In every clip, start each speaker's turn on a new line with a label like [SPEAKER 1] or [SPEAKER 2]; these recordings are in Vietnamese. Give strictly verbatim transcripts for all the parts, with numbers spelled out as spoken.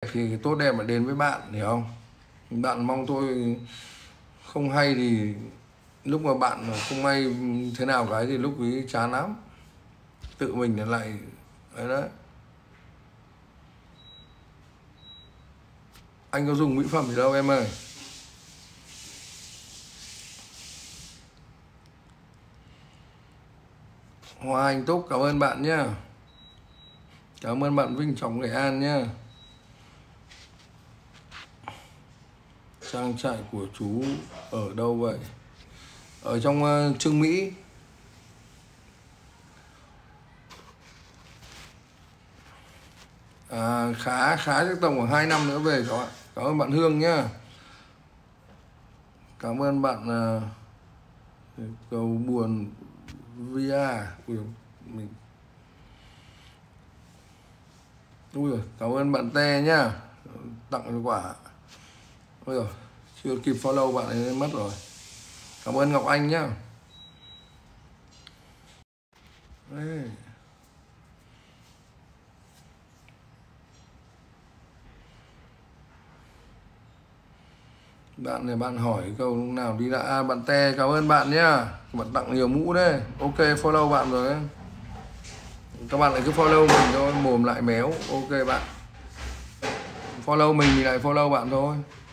[SPEAKER 1] thì tốt đẹp mà đến với bạn, hiểu không? Bạn mong tôi không hay thì lúc mà bạn không may thế nào cái thì lúc ấy chán lắm, tự mình lại đấy đấy. Anh có dùng mỹ phẩm gì đâu em ơi. Hoa Anh Túc cảm ơn bạn nhá. Cảm ơn bạn Vinh Trọng Nghệ An nhá. Trang trại của chú ở đâu vậy? Ở trong uh, Trương Mỹ. À, khá khá chắc tầm khoảng hai năm nữa về các bạn. Cảm ơn bạn Hương nhá. Cảm ơn bạn uh, Cầu Buồn Via. Ui, mình Ui rồi, cảm ơn bạn Te nhá, tặng quả. Ôi rồi, chưa kịp follow bạn ấy mất rồi. Cảm ơn Ngọc Anh nhá. Đấy. Bạn này bạn hỏi câu lúc nào đi đã. À, bạn Te cảm ơn bạn nhá, bạn tặng nhiều mũ đấy. Ok, follow bạn rồi đấy. Các bạn lại cứ follow mình thôi, mồm lại méo. Ok bạn, follow mình thì lại follow bạn thôi.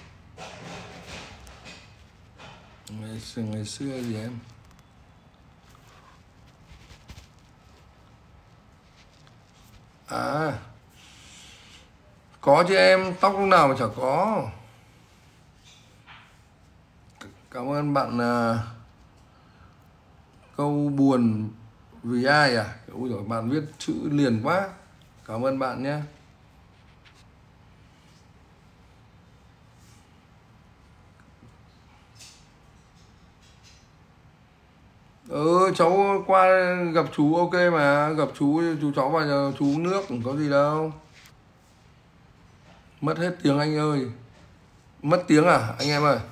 [SPEAKER 1] Ngày xưa, ngày xưa gì em? À, có chứ em, tóc lúc nào mà chả có. Cảm ơn bạn uh, Câu Buồn Vì Ai à? Ui rồi, bạn viết chữ liền quá. Cảm ơn bạn nhé. Ừ, cháu qua gặp chú ok mà. Gặp chú, chú cháu vào nhà chú uống nước, có gì đâu. Mất hết tiếng anh ơi. Mất tiếng à anh em ơi?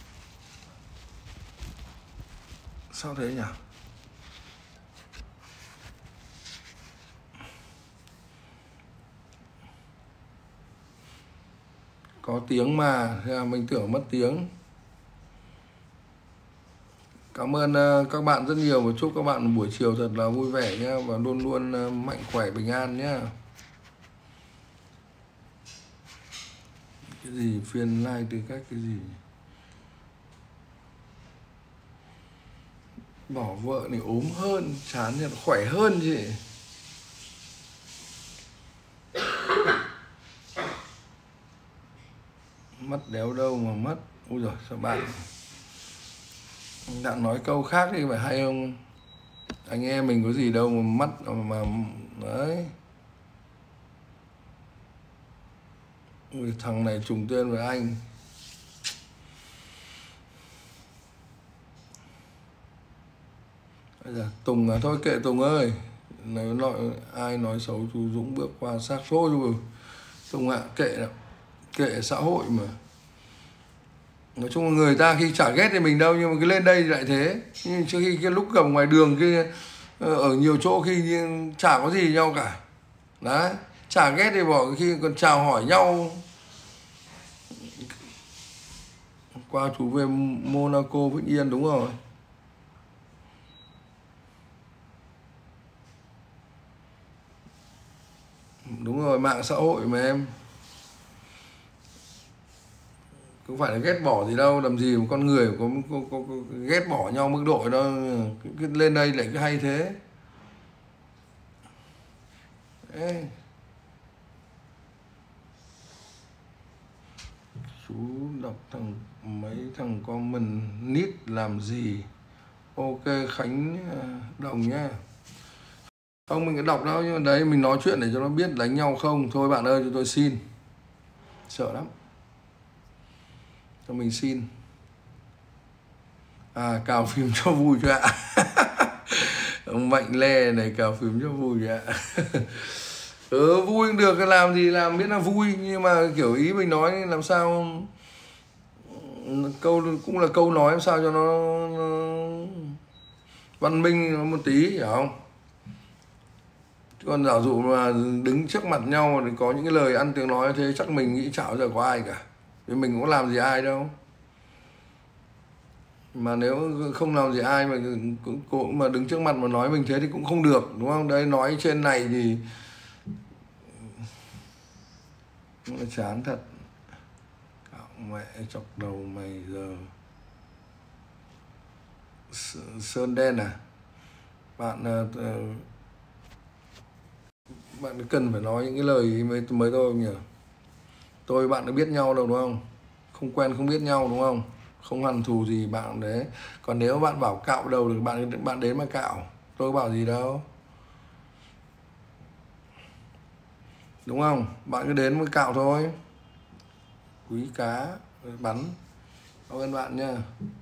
[SPEAKER 1] Sao thế nhỉ? Có tiếng mà, mình tưởng mất tiếng. Cảm ơn các bạn rất nhiều và chúc các bạn buổi chiều thật là vui vẻ nhé, và luôn luôn mạnh khỏe bình an nhé. Cái gì phiên like tư cách cái gì? Bỏ vợ này ốm hơn, chán nhận khỏe hơn chứ. Mất đéo đâu mà mất. Ui giời, sao bạn đã nói câu khác thì phải hay không? Anh em mình có gì đâu mà mất mà đấy. Ui, thằng này trùng tên với anh. Bây giờ Tùng à, thôi kệ Tùng ơi. Nói, nói, ai nói xấu chú Dũng bước qua xác thôi rồi. Tùng ạ, à, kệ đâu. Kệ xã hội mà. Nói chung là người ta khi chả ghét thì mình đâu, nhưng mà cứ lên đây thì lại thế. Nhưng trước khi cái lúc gặp ngoài đường kia, ở nhiều chỗ khi chả có gì nhau cả. Đấy, chả ghét thì bỏ, khi còn chào hỏi nhau. Qua chú về Monaco Vĩnh Yên đúng rồi. Đúng rồi, mạng xã hội mà em. Không phải là ghét bỏ gì đâu, làm gì mà con người có, có, có, có ghét bỏ nhau mức độ đâu. Cứ lên đây lại cứ hay thế. Ê. Chú đọc thằng mấy thằng comment nít làm gì? Ok Khánh Đồng nhá. Không, mình cứ đọc đâu, nhưng mà đấy mình nói chuyện để cho nó biết đánh nhau không. Thôi bạn ơi, cho tôi xin. Sợ lắm. Cho mình xin. À, cào phím cho vui cho ạ. Ông Mạnh Lê này cào phím cho vui cho ạ. Ừ, vui cũng được, làm gì làm biết là vui. Nhưng mà kiểu ý mình nói làm sao, câu cũng là câu nói làm sao cho nó, nó văn minh một tí, hiểu không? Còn giả dụ mà đứng trước mặt nhau thì có những cái lời ăn tiếng nói như thế chắc mình nghĩ chả bao giờ có ai cả, vì mình cũng làm gì ai đâu. Mà nếu không làm gì ai mà cũng, cũng mà đứng trước mặt mà nói mình thế thì cũng không được, đúng không? Đấy, nói trên này thì chán thật. Cạo mẹ chọc đầu mày giờ. Sơn đen à? Bạn uh, bạn cần phải nói những cái lời mới mới thôi nhỉ? Tôi bạn đã biết nhau đâu đúng không? Không quen không biết nhau đúng không? Không hằn thù gì bạn đấy. Còn nếu bạn bảo cạo đầu thì bạn bạn đến mà cạo, tôi bảo gì đâu, đúng không? Bạn cứ đến mới cạo thôi. Quý cá bắn. Cảm ơn bạn nha.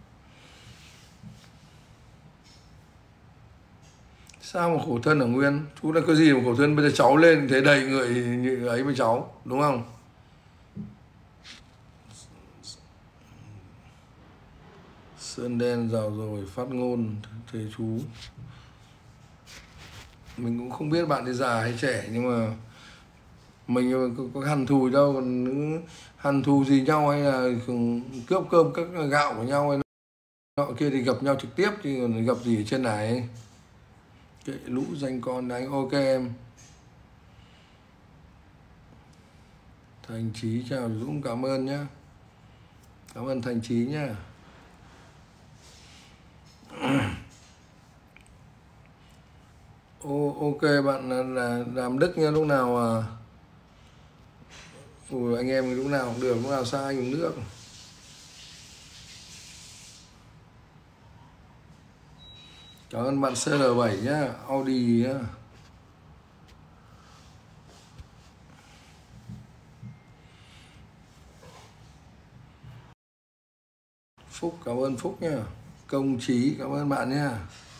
[SPEAKER 1] Sao mà khổ thân ở Nguyên? Chú đã có gì mà khổ thân, bây giờ cháu lên thế đầy người như ấy với cháu, đúng không? Sơn đen rào rồi phát ngôn thế chú. Mình cũng không biết bạn ấy già hay trẻ, nhưng mà mình có, có hằn thù đâu, còn hằn thù gì nhau hay là cướp cơm các gạo của nhau hay nọ kia thì gặp nhau trực tiếp, chứ còn gặp gì ở trên này. Kệ lũ danh con đánh. Ok em. Thành Trí chào Dũng, cảm ơn nhá. Cảm ơn Thành Trí nhá. Ô, ok bạn là, là làm Đức nha, lúc nào à... Ủa, anh em lúc nào cũng được, lúc nào sang anh uống nước. Cảm ơn bạn xê lờ bảy nhá, Audi nhá. Phúc, cảm ơn Phúc nha. Công Trí, cảm ơn bạn nha.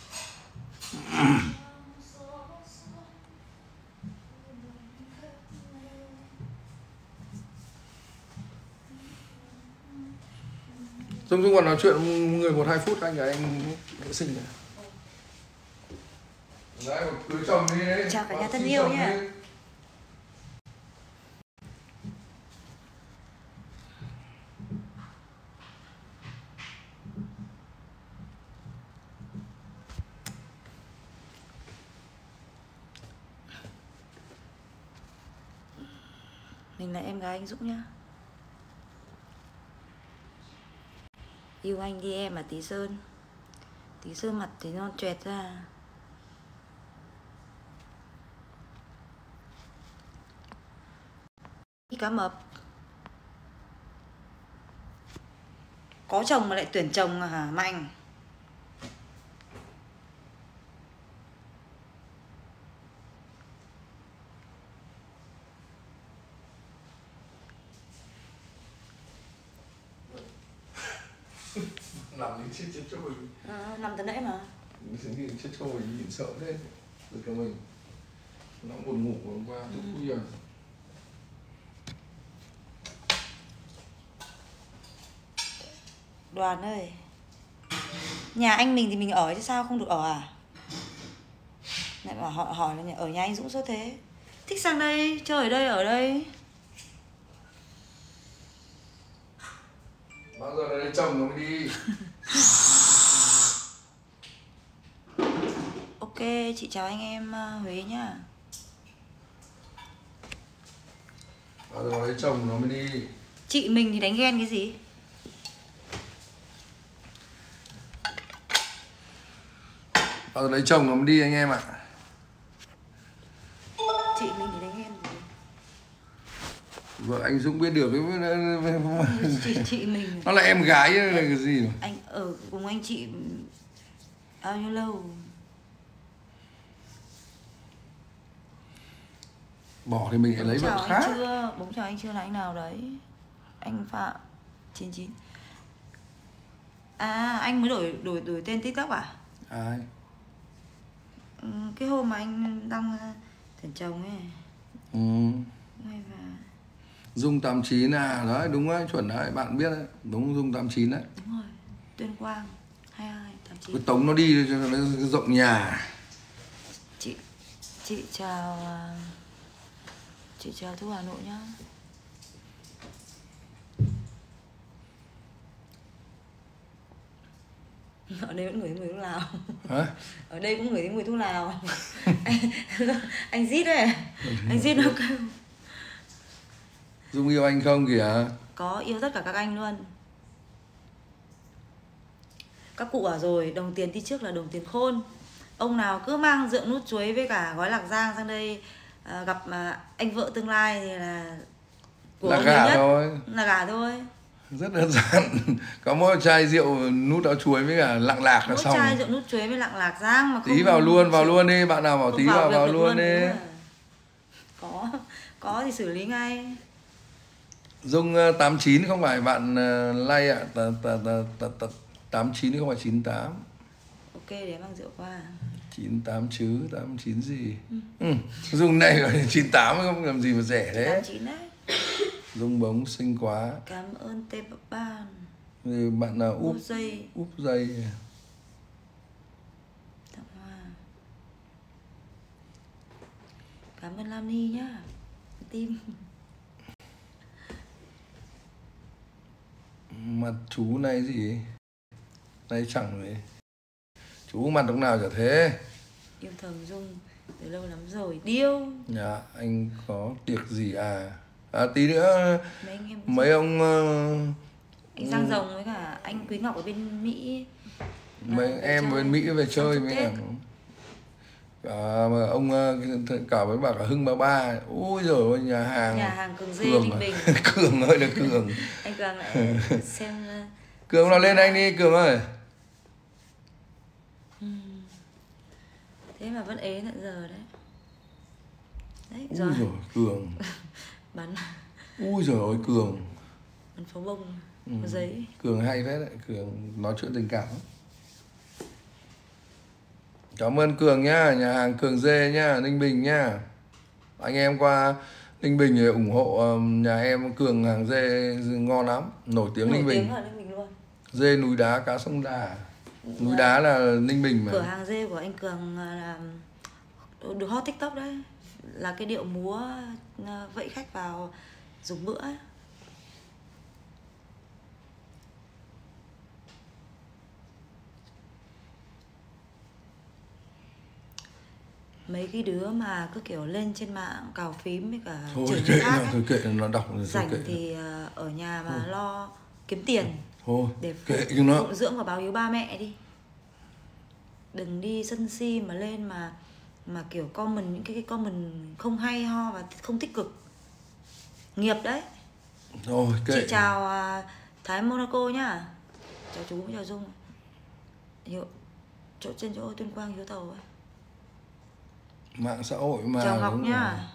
[SPEAKER 1] Dung Dung còn nói chuyện người một hai phút anh, anh vệ sinh này. Đấy, cưới chồng đi đấy.
[SPEAKER 2] Chào cả nhà thân yêu nhé. Mình là em gái anh Dũng nhá. Yêu anh đi em à Tí Sơn. Tí Sơn mặt thì non choẹt ra. Cá mập. Có chồng mà lại tuyển chồng hả Mạnh?
[SPEAKER 1] Làm những chiếc chết cho mình.
[SPEAKER 2] À, nằm từ nãy mà.
[SPEAKER 1] Những chết cho mình nhìn sợ thế. Được cả mình. Nó buồn ngủ hôm qua thức khuya.
[SPEAKER 2] Đoàn ơi, nhà anh mình thì mình ở chứ sao không được ở à? Lại bảo hỏi, hỏi là nhà, ở nhà anh Dũng sao thế? Thích sang đây, chơi ở đây, ở đây.
[SPEAKER 1] Bao giờ lấy chồng nó mới đi.
[SPEAKER 2] Ok, chị chào anh em Huế nhá.
[SPEAKER 1] Bao giờ lấy chồng nó mới đi.
[SPEAKER 2] Chị mình thì đánh ghen cái gì?
[SPEAKER 1] Bao giờ lấy chồng nó mới đi anh em ạ.
[SPEAKER 2] Chị mình thì đánh ghen gì?
[SPEAKER 1] Vợ anh Dũng biết được cái
[SPEAKER 2] chị, chị mình.
[SPEAKER 1] Nó là em gái hay là cái gì mà?
[SPEAKER 2] Anh ở cùng anh chị bao nhiêu lâu?
[SPEAKER 1] Bỏ thì mình lại lấy vợ khác.
[SPEAKER 2] Anh chưa, bóng chào anh chưa là anh nào đấy? Anh Phạm chín chín. À, anh mới đổi đổi đổi tên TikTok à?
[SPEAKER 1] Ai?
[SPEAKER 2] Ừ, cái hôm mà anh đăng tuyển chồng ấy.
[SPEAKER 1] Ừ.
[SPEAKER 2] Ngay và
[SPEAKER 1] Dung tám chín à, đấy đúng đấy, chuẩn đấy, bạn biết đấy, đúng Dung tám chín đấy.
[SPEAKER 2] Đúng rồi, Tuyên Quang hai hai tám chín.
[SPEAKER 1] Cứ tống nó đi cho nó rộng nhà.
[SPEAKER 2] Chị Chị chào à, chị chào Thu Hà Nội nhá. Ở đây vẫn ngửi mùi thuốc lào.
[SPEAKER 1] Hả?
[SPEAKER 2] Ở đây cũng ngửi mùi thuốc lào. anh, anh Zít đấy. Anh Zít nó kêu.
[SPEAKER 1] Dung yêu anh không kìa?
[SPEAKER 2] Có, yêu tất cả các anh luôn. Các cụ bảo rồi, đồng tiền đi trước là đồng tiền khôn. Ông nào cứ mang rượu nút chuối với cả gói lạc giang sang đây à, gặp mà anh vợ tương lai thì là của
[SPEAKER 1] Là
[SPEAKER 2] ông
[SPEAKER 1] gà
[SPEAKER 2] nhất.
[SPEAKER 1] thôi.
[SPEAKER 2] Là gà thôi.
[SPEAKER 1] Rất đơn giản. Có mỗi chai rượu nút áo chuối với cả lạng lạc là
[SPEAKER 2] Mỗi
[SPEAKER 1] xong.
[SPEAKER 2] chai rượu nút chuối với lạng lạc giang mà không.
[SPEAKER 1] Tí vào luôn, vào luôn đi. Bạn nào bảo tí vào,
[SPEAKER 2] việc
[SPEAKER 1] vào
[SPEAKER 2] được
[SPEAKER 1] luôn đi.
[SPEAKER 2] đúng rồi. Có, có thì xử lý ngay.
[SPEAKER 1] Dung uh, tám chín không phải bạn uh, like ạ. tám chín không phải chín tám.
[SPEAKER 2] Ok, để mang rượu qua.
[SPEAKER 1] chín tám chứ, tám chín gì? Ừ. Ừ. Dung này gọi chín tám không làm gì mà rẻ thế.
[SPEAKER 2] tám chín đấy.
[SPEAKER 1] Dung bóng xinh quá.
[SPEAKER 2] Cảm ơn tê ban.
[SPEAKER 1] Thì bạn nào úp
[SPEAKER 2] Úp dây.
[SPEAKER 1] Úp dây.
[SPEAKER 2] Tặng hoa. Cảm ơn Lam Ni nhá. Tim.
[SPEAKER 1] Mặt chú này gì? Này chẳng gì? Chú mặt lúc nào chả thế.
[SPEAKER 2] Yêu thầm Dung từ lâu lắm rồi. Điêu.
[SPEAKER 1] Dạ, anh có tiệc gì à? À tí nữa
[SPEAKER 2] Mấy anh em
[SPEAKER 1] mấy ông uh,
[SPEAKER 2] anh Giang Rồng với cả anh Quý Ngọc ở bên Mỹ.
[SPEAKER 1] mấy
[SPEAKER 2] À,
[SPEAKER 1] em
[SPEAKER 2] chơi.
[SPEAKER 1] bên Mỹ về chơi
[SPEAKER 2] chúc
[SPEAKER 1] với
[SPEAKER 2] Tết.
[SPEAKER 1] cả, cả mà ông uh, cả với bà cả Hưng Ba Ba. Ôi giời ơi, nhà hàng
[SPEAKER 2] Nhà hàng Cường Dê
[SPEAKER 1] Cường
[SPEAKER 2] Ninh
[SPEAKER 1] à?
[SPEAKER 2] Bình.
[SPEAKER 1] Cường ơi là Cường.
[SPEAKER 2] Anh Cường lại xem uh,
[SPEAKER 1] Cường nào lên anh đi Cường ơi.
[SPEAKER 2] uhm. Thế mà vẫn ế tận giờ đấy. Đấy,
[SPEAKER 1] Ui
[SPEAKER 2] rồi.
[SPEAKER 1] giời Cường.
[SPEAKER 2] Bắn
[SPEAKER 1] Ui giời ơi Cường.
[SPEAKER 2] bắn pháo bông,
[SPEAKER 1] Ừ.
[SPEAKER 2] giấy.
[SPEAKER 1] Cường hay phết đấy, Cường nói chuyện tình cảm. Cảm ơn Cường nhá, nhà hàng Cường Dê nhá, Ninh Bình nhá. Anh em qua Ninh Bình thì ủng hộ nhà em Cường hàng dê ngon lắm, nổi tiếng
[SPEAKER 2] Nổi
[SPEAKER 1] Ninh
[SPEAKER 2] tiếng
[SPEAKER 1] Bình.
[SPEAKER 2] ở Ninh Bình luôn.
[SPEAKER 1] Dê núi đá cá sông Đà. Núi đá là Ninh Bình mà.
[SPEAKER 2] Cửa hàng dê của anh Cường là được hot TikTok đấy. Là cái điệu múa vẫy khách vào dùng bữa ấy. Mấy cái đứa mà cứ kiểu lên trên mạng cào phím với cả
[SPEAKER 1] Thôi
[SPEAKER 2] chửi
[SPEAKER 1] kệ
[SPEAKER 2] người khác
[SPEAKER 1] nó,
[SPEAKER 2] ấy.
[SPEAKER 1] thôi kệ nó đọc rồi, thôi
[SPEAKER 2] Rảnh
[SPEAKER 1] kệ.
[SPEAKER 2] thì ở nhà mà lo kiếm tiền
[SPEAKER 1] Thôi
[SPEAKER 2] để
[SPEAKER 1] kệ cho nó.
[SPEAKER 2] phụng dưỡng và báo hiếu ba mẹ đi. Đừng đi sân si mà lên mà mà kiểu comment những cái, cái comment không hay ho và không tích cực. Nghiệp đấy.
[SPEAKER 1] Thôi kệ.
[SPEAKER 2] Chị chào uh, Thái Monaco nhá. Chào chú, chào Dung. Hiệu chỗ trên chỗ Tuyên Quang Hiếu Tàu ấy.
[SPEAKER 1] Mạng xã hội mà.
[SPEAKER 2] Chào Ngọc nhá.
[SPEAKER 1] Rồi.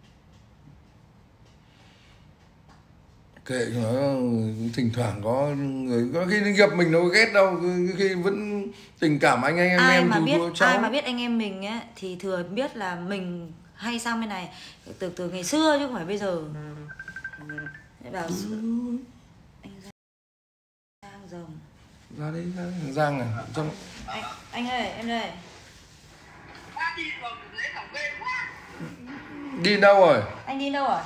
[SPEAKER 1] Kệ cho nó, thỉnh thoảng có người có khi gặp mình nó ghét đâu, khi vẫn tình cảm anh anh em
[SPEAKER 2] ai
[SPEAKER 1] em
[SPEAKER 2] mà
[SPEAKER 1] chú
[SPEAKER 2] biết
[SPEAKER 1] chú cháu.
[SPEAKER 2] ai mà biết anh em mình ấy thì thừa biết là mình hay sang bên này từ từ ngày xưa chứ không phải bây giờ. Để bảo anh Giang Rồng
[SPEAKER 1] Ra đây, ra đây. Giang à trong...
[SPEAKER 2] anh, anh ơi em đây.
[SPEAKER 1] Đi đâu rồi?
[SPEAKER 2] Anh đi đâu rồi?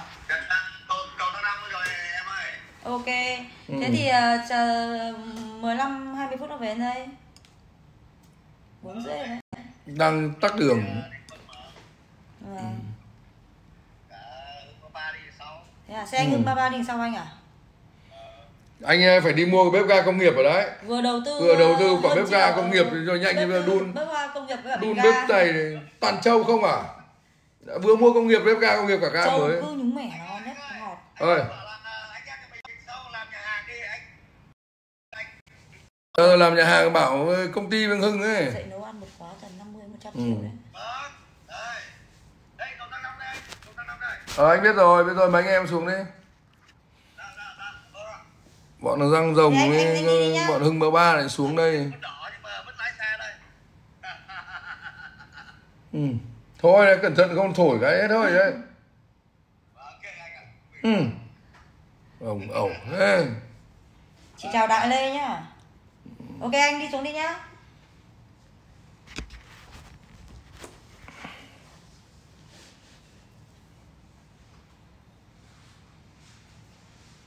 [SPEAKER 2] Ok.
[SPEAKER 1] Ừ.
[SPEAKER 2] Thế thì uh, chờ mười lăm hai mươi phút nó về đến đây. bốn rưỡi đấy.
[SPEAKER 1] Đang tắc đường.
[SPEAKER 2] Ừ. Ừ. Thế à, xe anh Hưng ba ba đình sau anh à?
[SPEAKER 1] Anh phải đi mua cái bếp ga công nghiệp ở đấy.
[SPEAKER 2] Vừa đầu tư
[SPEAKER 1] Vừa đầu tư quả
[SPEAKER 2] hơn
[SPEAKER 1] bếp ga
[SPEAKER 2] triệu
[SPEAKER 1] công nghiệp rồi nhanh như là đun.
[SPEAKER 2] Bếp ga công nghiệp với cả
[SPEAKER 1] Đun
[SPEAKER 2] bình
[SPEAKER 1] bếp
[SPEAKER 2] ga.
[SPEAKER 1] này toàn trâu không à? Đã vừa mua công nghiệp bếp ga công nghiệp cả ga
[SPEAKER 2] Trâu
[SPEAKER 1] mới.
[SPEAKER 2] cứ nhúng mẻ nó nhất ngọt.
[SPEAKER 1] Ơi. Ờ, làm nhà hàng bảo công ty Vương Hưng ấy.
[SPEAKER 2] Dậy nấu ăn một khóa tầm năm mươi một trăm
[SPEAKER 1] Ừ.
[SPEAKER 2] triệu đấy.
[SPEAKER 1] Ờ anh biết rồi, biết rồi, mấy anh em xuống đi. Bọn nó Giang Rồng
[SPEAKER 2] Anh-
[SPEAKER 1] với
[SPEAKER 2] anh- anh đi đi
[SPEAKER 1] bọn Hưng Ba Ba lại xuống đây. Ừ. Thôi cẩn thận không thổi cái thôi đấy. Ừ. Ổng ổng thế.
[SPEAKER 2] Chị chào Đại Lê nhá. Ok anh đi xuống đi nhá.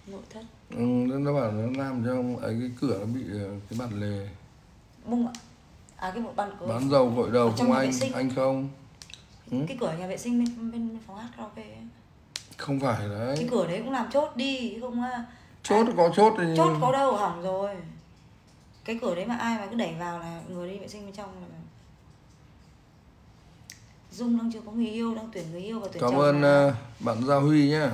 [SPEAKER 2] Nội thất.
[SPEAKER 1] Ừ, nó bảo nó làm cho ấy cái cửa nó bị cái bản lề.
[SPEAKER 2] Bung ạ. À cái bộ bàn cửa.
[SPEAKER 1] Bán dầu gội đầu
[SPEAKER 2] ở trong
[SPEAKER 1] không
[SPEAKER 2] nhà vệ
[SPEAKER 1] anh?
[SPEAKER 2] sinh.
[SPEAKER 1] Anh không? Ừ?
[SPEAKER 2] Cái cửa nhà vệ sinh bên bên phòng hát karaoke ấy.
[SPEAKER 1] Không phải đấy.
[SPEAKER 2] Cái cửa đấy cũng làm chốt đi không à.
[SPEAKER 1] Chốt à, có chốt thì...
[SPEAKER 2] Chốt có đâu, hỏng rồi. Cái cửa đấy mà ai mà cứ đẩy vào là người đi vệ sinh bên trong là... Dung đang chưa có người yêu, đang tuyển người yêu và tuyển
[SPEAKER 1] Cảm
[SPEAKER 2] chồng.
[SPEAKER 1] ơn
[SPEAKER 2] mà.
[SPEAKER 1] uh, bạn Gia Huy nhá.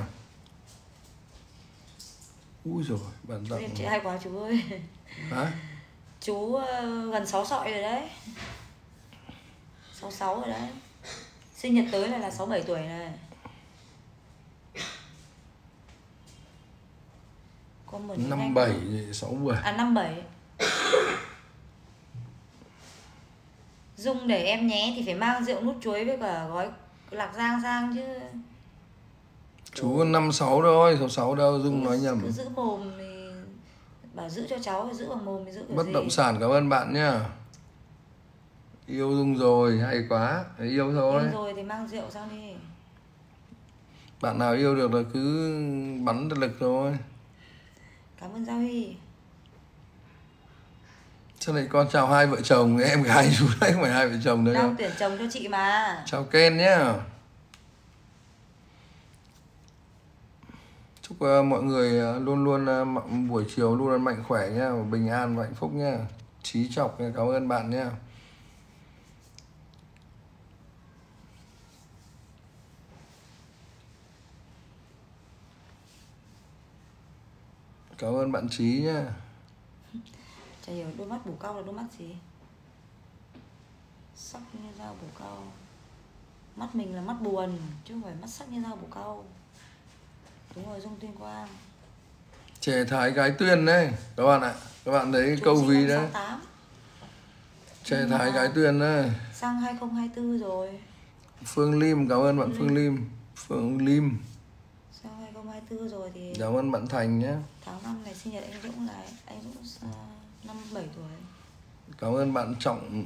[SPEAKER 1] Ui rồi bạn Gia
[SPEAKER 2] Chị hay quá chú ơi.
[SPEAKER 1] Hả?
[SPEAKER 2] Chú uh, gần sáu sọi rồi đấy. sáu sáu rồi đấy. Sinh nhật tới này là sáu bảy tuổi này.
[SPEAKER 1] năm bảy sáu bảy.
[SPEAKER 2] À năm bảy. Dung để em nhé thì phải mang rượu nút chuối với cả gói lạc giang sang chứ.
[SPEAKER 1] Chú có năm sáu thôi, sáu sáu đâu, Dung nói nhầm.
[SPEAKER 2] Cứ giữ mồm thì bảo giữ cho cháu, giữ bằng mồm thì giữ cái
[SPEAKER 1] Bất
[SPEAKER 2] gì.
[SPEAKER 1] động sản cảm ơn bạn nhá. Yêu Dung rồi, hay quá, yêu thôi.
[SPEAKER 2] Yêu rồi thì mang rượu sang đi.
[SPEAKER 1] Bạn nào yêu được là cứ bắn lực thôi.
[SPEAKER 2] Cảm ơn Gia Huy.
[SPEAKER 1] Sau này con chào hai vợ chồng, em gái chú đấy không phải hai vợ chồng nữa.
[SPEAKER 2] Đang tuyển chồng cho chị mà.
[SPEAKER 1] Chào Ken nhá. Chúc uh, mọi người uh, luôn luôn uh, buổi chiều luôn luôn mạnh khỏe nhá, bình an và hạnh phúc nhá. Trí Chọc cảm ơn bạn nhá. Cảm ơn bạn Trí nhá.
[SPEAKER 2] Chả hiểu đôi mắt bổ cau là đôi mắt gì. Sắc như dao bổ cau. Mắt mình là mắt buồn chứ không phải mắt sắc như dao bổ cau. Đúng rồi, Dung Tuyên Quang.
[SPEAKER 1] Trẻ Thái Gái Tuyên đấy các bạn ạ. Các bạn thấy
[SPEAKER 2] Chú
[SPEAKER 1] câu ví đấy. Trẻ Thái Gái Tuyên đấy.
[SPEAKER 2] Sang hai không hai tư rồi.
[SPEAKER 1] Phương Lim, cảm ơn bạn Phương Lim. Phương Lim.
[SPEAKER 2] Sang hai không hai tư rồi thì...
[SPEAKER 1] Cảm ơn bạn Thành nhé.
[SPEAKER 2] Tháng năm này sinh nhật anh Dũng là anh Dũng uh, năm bảy tuổi.
[SPEAKER 1] Cảm ơn bạn Trọng.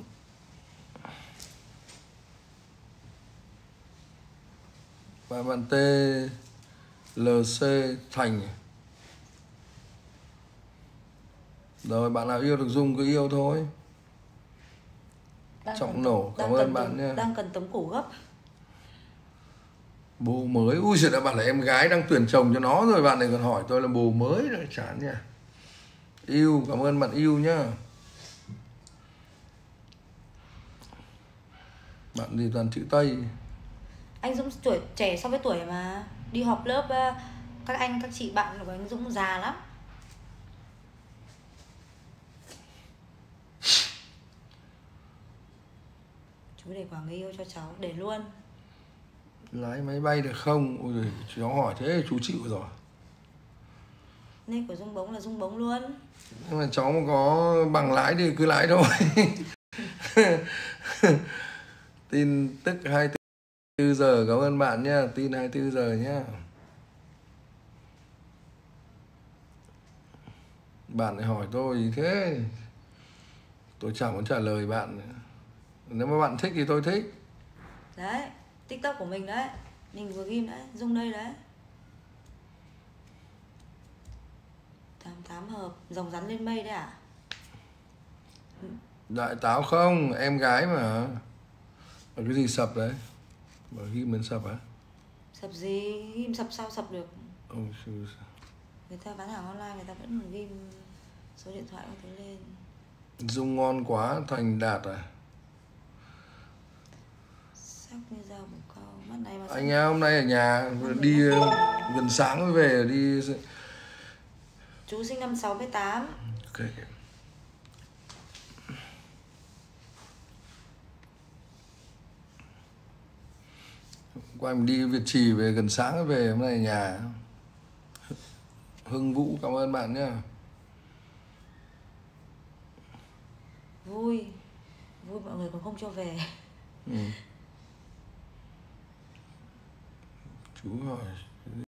[SPEAKER 1] Và bạn T L C Thành. Rồi bạn nào yêu được Dung cứ yêu thôi.
[SPEAKER 2] Đang
[SPEAKER 1] Trọng nổ, cảm ơn bạn nhé.
[SPEAKER 2] Đang cần tấm củ gấp.
[SPEAKER 1] Bồ mới, ui giời đã bạn là em gái đang tuyển chồng cho nó rồi, bạn này còn hỏi tôi là bồ mới rồi, chán nha. Yêu, cảm ơn bạn yêu nhá. Bạn gì toàn chữ Tây.
[SPEAKER 2] Anh Dũng tuổi trẻ so với tuổi mà. Đi họp lớp các anh các chị bạn của anh Dũng già lắm. Chú để quả người yêu cho cháu, để luôn.
[SPEAKER 1] Lái máy bay được không? Ôi giời, cháu hỏi thế chú chịu rồi.
[SPEAKER 2] Nên của Dung Bống là Dung Bống luôn.
[SPEAKER 1] Nhưng mà cháu mà có bằng lái thì cứ lái thôi. Tin tức hai mươi tư giờ, cảm ơn bạn nha. Tin hai mươi tư giờ nhá. Bạn lại hỏi tôi gì thế? Tôi chẳng muốn trả lời bạn. Nếu mà bạn thích thì tôi thích.
[SPEAKER 2] Đấy, TikTok của mình đấy. Mình vừa ghim đấy, Dung đây đấy. tám tám hợp, rồng rắn lên mây đấy à?
[SPEAKER 1] Đại táo không, em gái mà. Ở cái gì sập đấy? Bảo ghim bên sập á?
[SPEAKER 2] Sập gì? Ghim sập sao sập được?
[SPEAKER 1] Oh,
[SPEAKER 2] người ta bán hàng online người ta vẫn ghim số điện thoại các thứ lên.
[SPEAKER 1] Dung ngon quá, Thành Đạt à?
[SPEAKER 2] Sắc như dao bổ cau, mắt này mà
[SPEAKER 1] anh em hôm nay ở nhà đi gần sáng mới về đi.
[SPEAKER 2] Chú sinh năm sáu mươi tám.
[SPEAKER 1] Ok. Qua mình đi Việt Trì về gần sáng mới về, hôm nay ở nhà. Hưng Vũ cảm ơn bạn nhá.
[SPEAKER 2] Vui vui mọi người còn không cho về.
[SPEAKER 1] Ừ. Chú hỏi